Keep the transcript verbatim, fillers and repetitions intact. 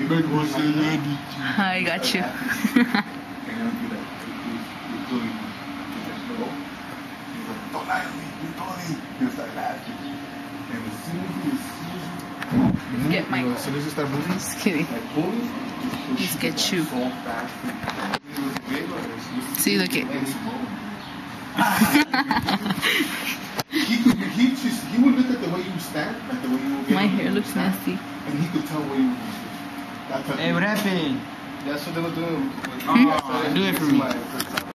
I got you. Don't lie to me, you told me. He'll start laughing. And as soon as he, as soon as Get Michael. as soon as you start moving, Just kidding. like pulling, Just get you. so fast. See, look it. he, could, he, just, he would look at the way you stand, like the way you would get. My hair looks stand, nasty. and he could tell where you were. Hey, what happened? That's what they were doing. Oh, do it for me.